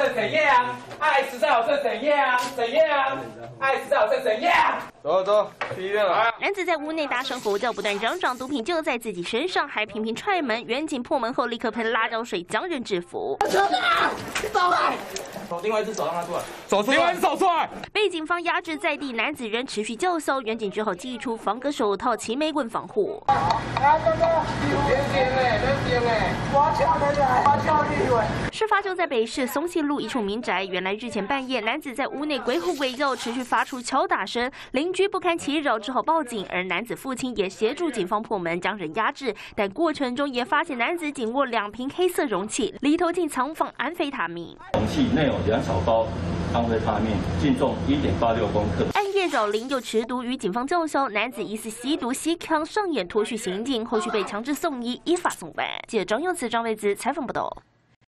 剩怎样？爱实在好剩怎样？怎样？爱实在好剩怎样？ 走走，去医院了。 男子在屋内大声吼叫，不断嚷嚷毒品就在自己身上，还频频踹门。远警破门后立刻喷辣椒水将人制服。 走来！另外一只手让他出来， 走出来！另外一只手出来！ 被警方压制在地，男子仍持续叫嚣。远警之后祭出防割手套、齐眉棍防护。事发就在北市松信路一处民宅，原来日前半夜，男子在屋内鬼吼鬼叫，持续发出敲打声，邻居不堪其扰，只好报警。而男子父亲也协助警方破门，将人压制。但过程中也发现男子紧握2瓶黑色容器，里头竟藏放安非他命。 容器内有2小包安非他命，净重1.86公克。 暗夜扰邻又持毒，与警方叫嚣，男子疑似吸毒吸康，上演脱序行径，后续被强制送医，依法送办。记者张佑慈、张维姿采访报道。